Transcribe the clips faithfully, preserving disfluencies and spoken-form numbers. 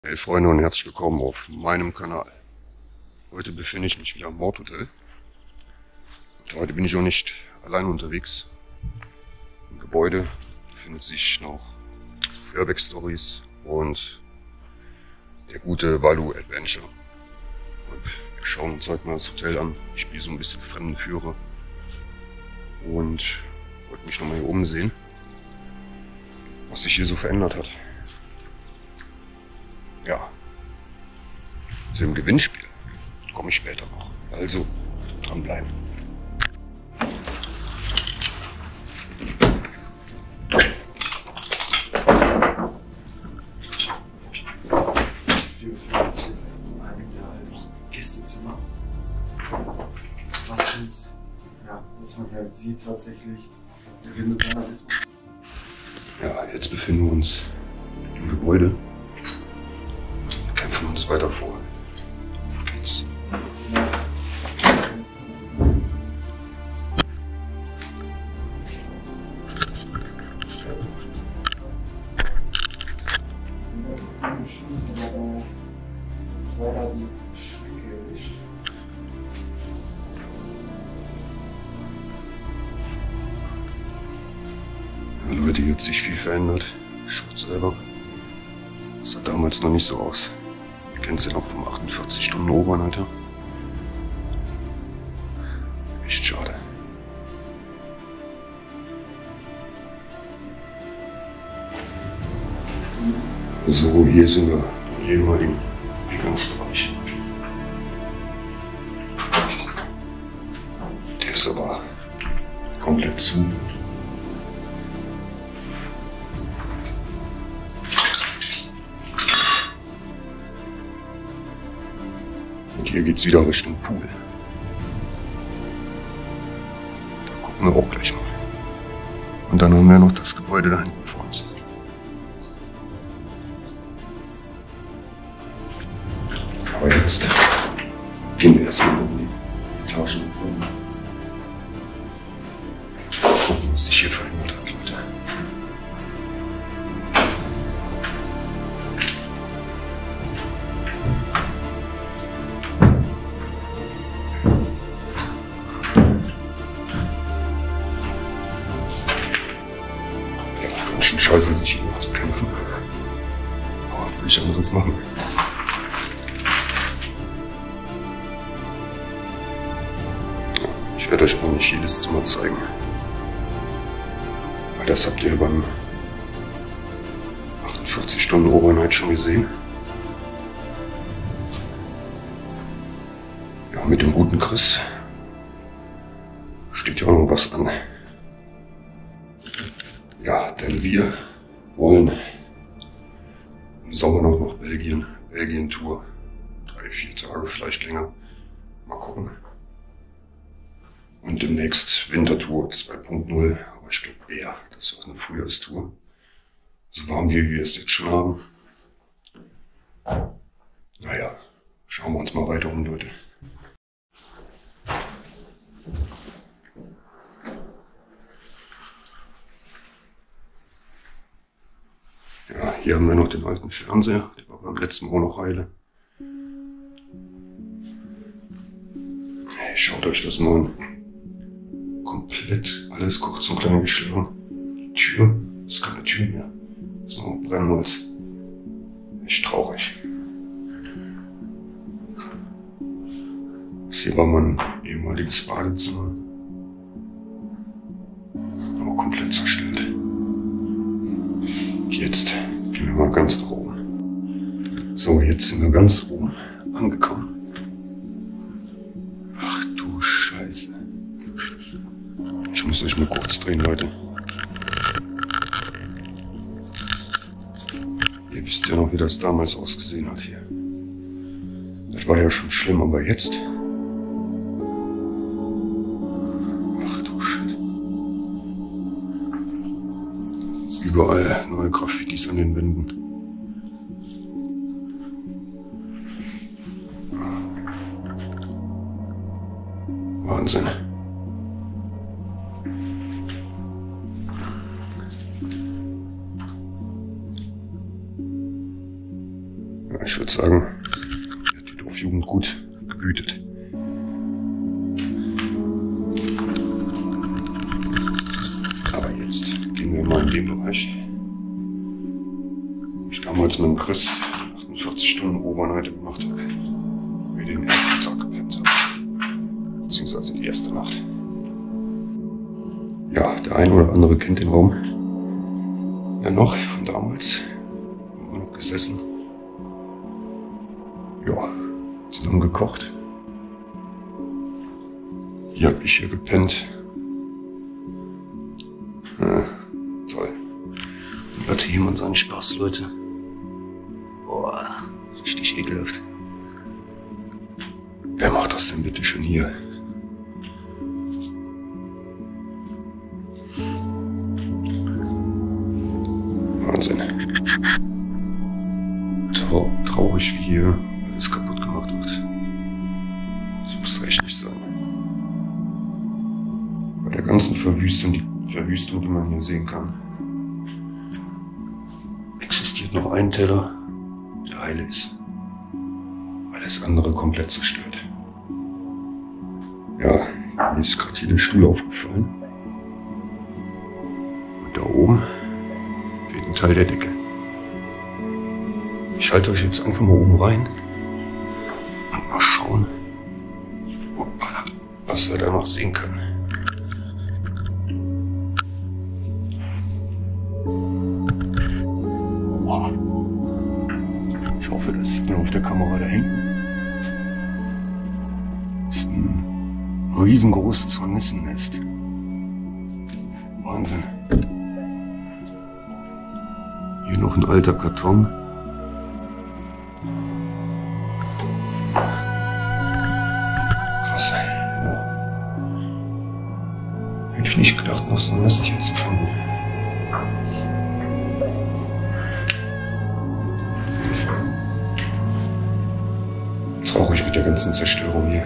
Hey Freunde und herzlich willkommen auf meinem Kanal. Heute befinde ich mich wieder am Mordhotel. Und heute bin ich auch nicht allein unterwegs. Im Gebäude befindet sich noch Urbex Stories und der gute Valu Adventure. Und wir schauen uns heute mal das Hotel an. Ich spiele so ein bisschen Fremdenführer und wollte mich nochmal hier umsehen, was sich hier so verändert hat. Ja, zu dem Gewinnspiel komme ich später noch. Also dranbleiben. Wir befinden uns hier in einem der Gästezimmer. Was uns, ja, was man halt sieht tatsächlich, der Windelvandalismus. Ja, jetzt befinden wir uns im Gebäude. Kämpfen uns weiter vor. Auf geht's. Ja, Leute, hier hat sich viel verändert. Schaut selber. Das sah damals noch nicht so aus. Ihr kennt es ja noch vom achtundvierzig Stunden Overnighter. Echt schade. So, hier sind wir im ehemaligen Eingangsbereich. Der ist aber komplett zu. Und hier geht's wieder Richtung Pool. Da gucken wir auch gleich mal. Und dann haben wir noch das Gebäude da hinten vor uns. Aber jetzt gehen wir erstmal in die Etagen oben. Gucken, was sich hier verändert hat, Leute. Ja, ganz schön scheiße, sich hier noch zu kämpfen. Aber was will ich anderes machen? Ich werde euch auch nicht jedes Zimmer zeigen. Weil das habt ihr beim achtundvierzig Stunden Overnight schon gesehen. Ja, mit dem guten Chris steht ja auch noch was an. Ja, denn wir wollen im Sommer noch nach Belgien. Belgien-Tour. Drei, vier Tage, vielleicht länger. Mal gucken. Und demnächst Wintertour zwei Punkt null, aber ich glaube eher, das war eine Frühjahrstour. So warm wie wir es jetzt schon haben. Naja, schauen wir uns mal weiter um, Leute. Ja, hier haben wir noch den alten Fernseher, der war beim letzten Mal noch heile. Hey, schaut euch das mal an. Komplett alles kurz und klein geschlagen. Die Tür, das ist keine Tür mehr. Das ist noch ein Brennholz. Echt traurig. Das hier war mein ehemaliges Badezimmer. Aber komplett zerstört. Jetzt gehen wir mal ganz nach oben. So, jetzt sind wir ganz oben angekommen. Ach du Scheiße. Ich muss euch mal kurz drehen, Leute. Ihr wisst ja noch, wie das damals ausgesehen hat hier. Das war ja schon schlimm, aber jetzt... Ach du Shit. Überall neue Graffitis an den Wänden. Wahnsinn. Ich würde sagen, er hat die Dorfjugend gut gebütet. Aber jetzt gehen wir mal in den Bereich, wo ich damals mit dem Chris achtundvierzig Stunden Overnight gemacht habe. Wo wir den ersten Tag gepennt haben. Beziehungsweise die erste Nacht. Ja, der ein oder andere kennt den Raum. Ja, noch von damals. Haben wir noch gesessen. Ja, zusammen gekocht. Hier hab ich hier gepennt. Ja, toll. Und hatte jemand seinen Spaß, Leute. Boah, richtig ekelhaft. Wer macht das denn bitte schon hier? Wahnsinn. Trau traurig, wie hier alles kaputt gemacht wird. Das muss echt nicht sein. Bei der ganzen Verwüstung, die Verwüstung, die man hier sehen kann, existiert noch ein Teller, der heile ist. Alles andere komplett zerstört. Ja, mir ist gerade hier der Stuhl aufgefallen. Und da oben fehlt ein Teil der Decke. Ich halte euch jetzt einfach mal oben rein und mal schauen, hoppala, was wir da noch sehen können. Wow. Ich hoffe, das sieht man auf der Kamera da hinten. Das ist ein riesengroßes Hornissennest. Wahnsinn. Hier noch ein alter Karton. Krass. Ja. Hätte ich nicht gedacht, noch so ein Nest hier zu finden. Traurig mit der ganzen Zerstörung hier.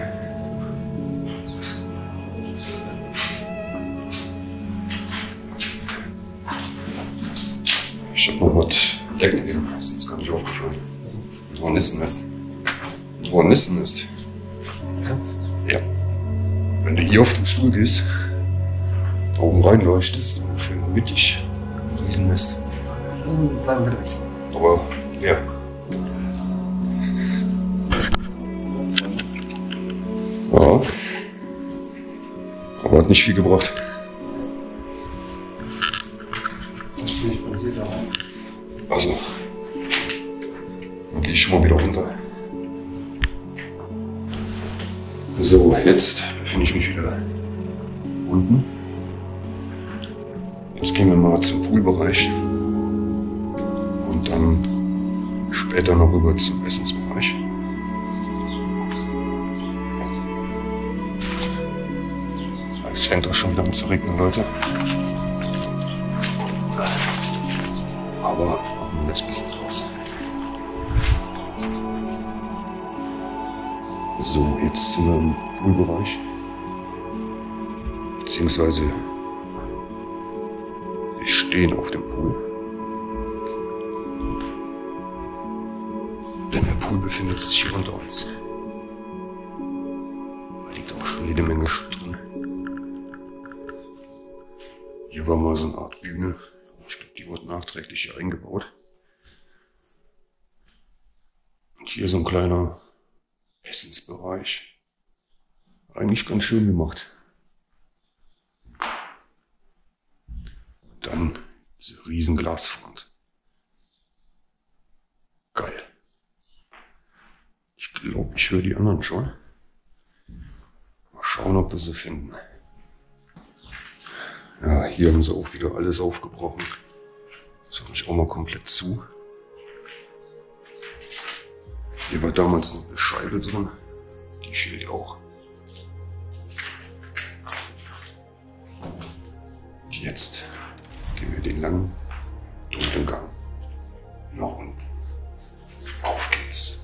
Ich hab noch was entdeckt eben, das ist jetzt gar nicht aufgefallen. Ein Hornissennest. Ein Hornissennest. Ja. Wenn du hier auf den Stuhl gehst, da oben reinleuchtest, dann für mittig ein Riesennest. Bleiben wir weg. Aber ja. Ja. Aber hat nicht viel gebracht. Also, dann gehe ich schon mal wieder runter. So, jetzt befinde ich mich wieder unten. Jetzt gehen wir mal zum Poolbereich und dann später noch rüber zum Essensbereich. Es fängt auch schon wieder an zu regnen, Leute. Aber machen wir das Beste draus. So, jetzt sind wir im Poolbereich. Beziehungsweise wir stehen auf dem Pool. Denn der Pool befindet sich hier unter uns. Da liegt auch schon jede Menge Schutt drin. Hier war mal so eine Art Bühne. Ich glaube, die wurde nachträglich hier eingebaut. Und hier so ein kleiner Essensbereich. Eigentlich ganz schön gemacht. Und dann diese riesen Glasfront. Geil. Ich glaube, ich höre die anderen schon. Mal schauen, ob wir sie finden. Ja, hier haben sie auch wieder alles aufgebrochen. Das mache ich auch mal komplett zu. Hier war damals noch eine Scheibe drin. Die fehlt auch. Und jetzt gehen wir den langen, dunklen Gang nach unten. Auf geht's.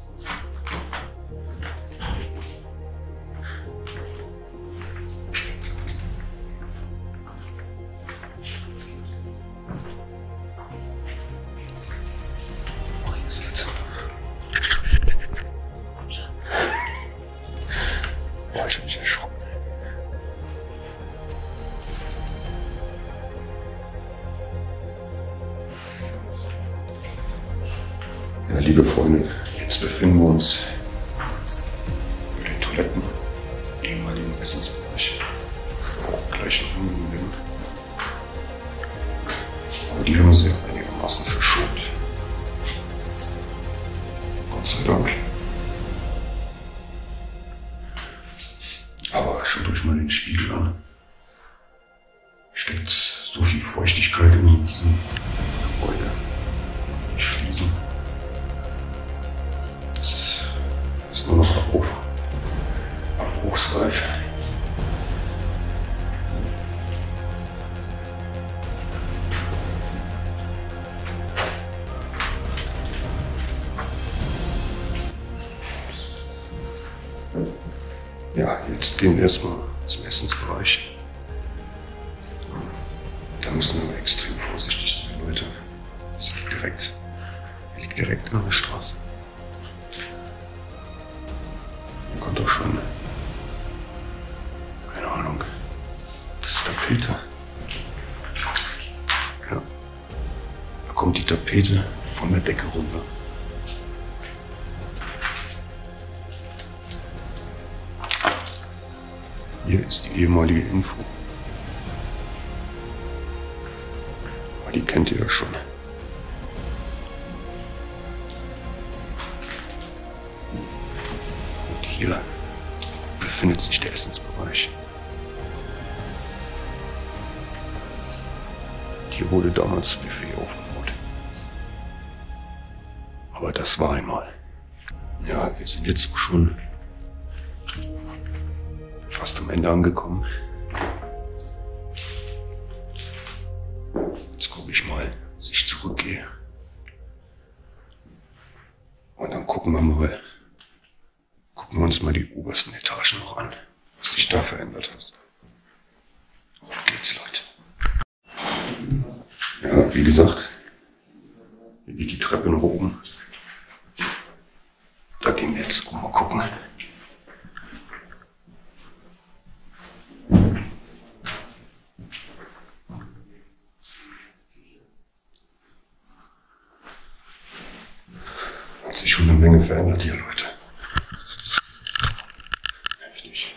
liebe Freunde, jetzt befinden wir uns bei den Toiletten, ehemaligen Essensbereich. Gleich noch umgehen. Aber die haben sie einigermaßen verschont. Gott sei Dank. Aber schaut euch mal den Spiegel an. Steckt so viel Feuchtigkeit in diesem Gebäude. Die Fliesen. Das ist nur noch Abbruch. Abbruchsreif. Ja, jetzt gehen wir erstmal zum Essensbereich. Da müssen wir aber extrem vorsichtig sein, Leute. Es liegt direkt, liegt direkt an der Straße. Man kommt doch schon, keine Ahnung, das ist Tapete. Ja, da kommt die Tapete von der Decke runter. Hier ist die ehemalige Info. Aber die kennt ihr ja schon. Und hier befindet sich der Essensbereich. Hier wurde damals das Buffet aufgebaut. Aber das war einmal. Ja, wir sind jetzt auch schon fast am Ende angekommen. Jetzt gucke ich mal, dass ich zurückgehe. Und dann gucken wir mal, gucken wir uns mal die obersten Etagen noch an, was sich da verändert hat. Auf geht's, Leute. Ja, wie gesagt, hier geht die Treppe nach oben. Da gehen wir jetzt mal gucken. Hat sich schon eine Menge verändert hier, Leute. Heftig.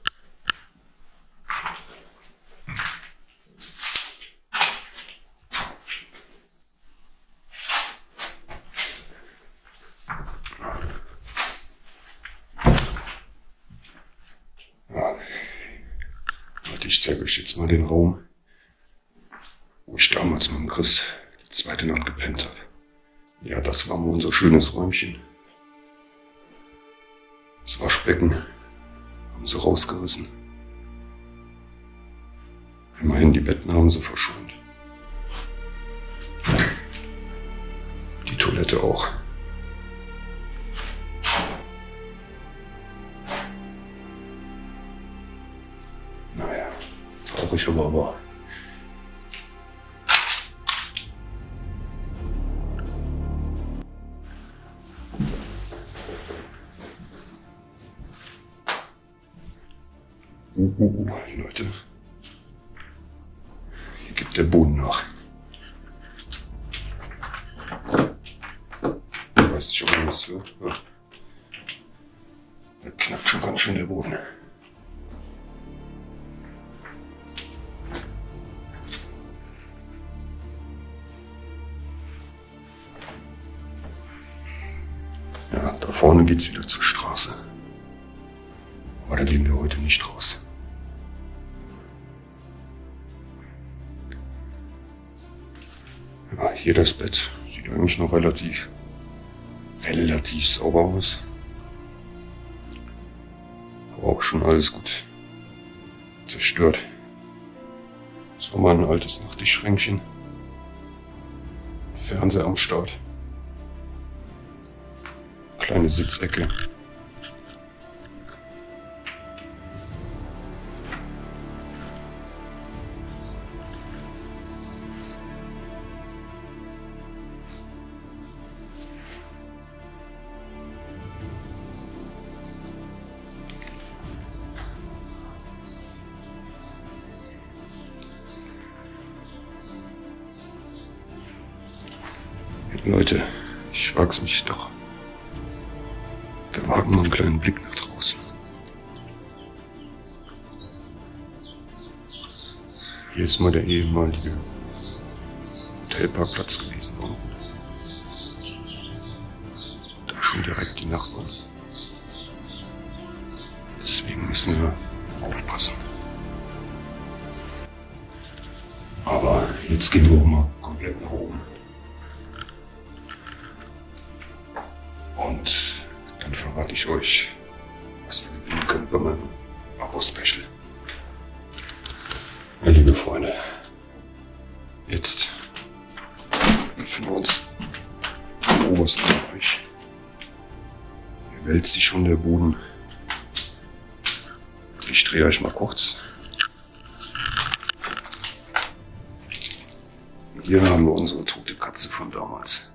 Ja. Leute, ich zeige euch jetzt mal den Raum, wo ich damals mit dem Chris die zweite Nacht gepennt habe. Ja, das war mal unser schönes Räumchen. Das Waschbecken haben sie rausgerissen. Immerhin die Betten haben sie verschont. Die Toilette auch. Naja, traurig aber wahr. Uh, uh, uh, Leute, hier gibt der Boden nach. Ich weiß nicht, ob man das hört. Ja. Da knackt schon ganz schön der Boden. Ja, da vorne geht's wieder zur Straße. Aber da gehen wir heute nicht raus. Ja, hier das Bett sieht eigentlich noch relativ, relativ sauber aus. Aber auch schon alles gut zerstört. Das war mal ein altes Nachttischschränkchen. Fernseher am Start. Kleine Sitzecke. Leute, Ich wag's mich doch. Wir wagen mal einen kleinen Blick nach draußen. Hier ist mal der ehemalige Hotelparkplatz gewesen. Da schon direkt die Nachbarn. Deswegen müssen wir aufpassen. Aber jetzt gehen wir auch mal komplett nach oben. Und dann verrate ich euch, was ihr gewinnen könnt bei meinem Abo-Special. Ja, liebe Freunde, jetzt befinden wir uns im obersten Bereich. Hier wälzt sich schon der Boden. Ich drehe euch mal kurz. Hier haben wir unsere tote Katze von damals.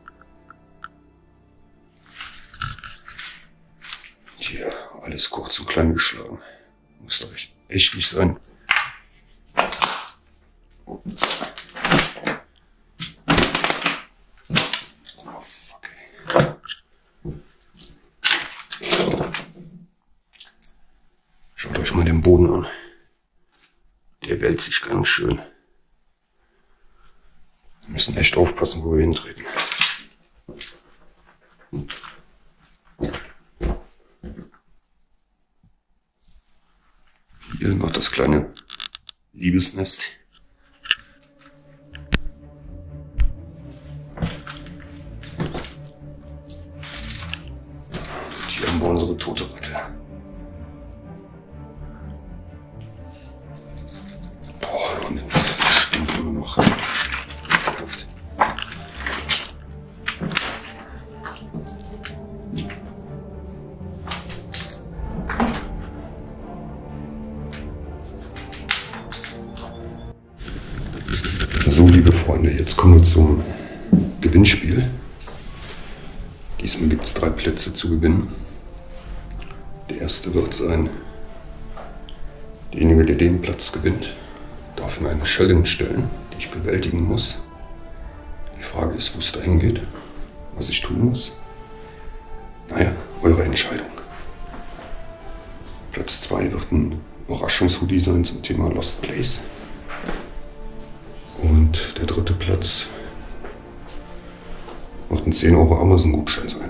Hier alles kurz und klein geschlagen. Muss doch echt, echt nicht sein. Oh, fuck, ey. Schaut euch mal den Boden an. Der wälzt sich ganz schön. Wir müssen echt aufpassen, wo wir hintreten. Hier noch das kleine Liebesnest. Und hier haben wir unsere tote Ratte. Boah, und das stinkt immer noch. So, liebe Freunde, jetzt kommen wir zum Gewinnspiel. Diesmal gibt es drei Plätze zu gewinnen. Der erste wird sein, derjenige, der den Platz gewinnt, darf mir eine Challenge stellen, die ich bewältigen muss. Die Frage ist, wo es dahin geht, was ich tun muss. Naja, eure Entscheidung. Platz zwei wird ein Überraschungshoodie sein zum Thema Lost Place. Und der dritte Platz wird ein zehn Euro Amazon-Gutschein sein.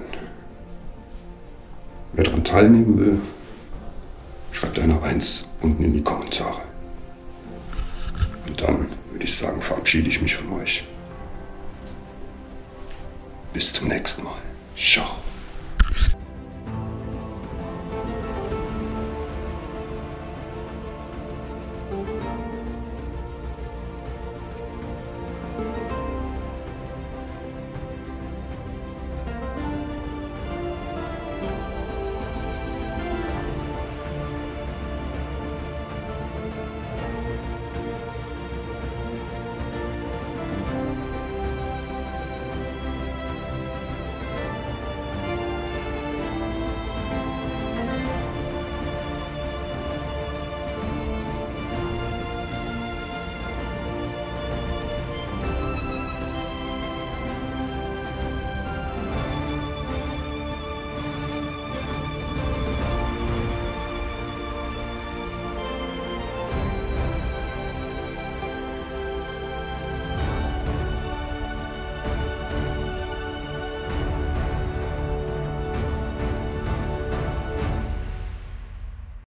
Wer daran teilnehmen will, schreibt eine eins unten in die Kommentare. Und dann würde ich sagen, verabschiede ich mich von euch. Bis zum nächsten Mal. Ciao.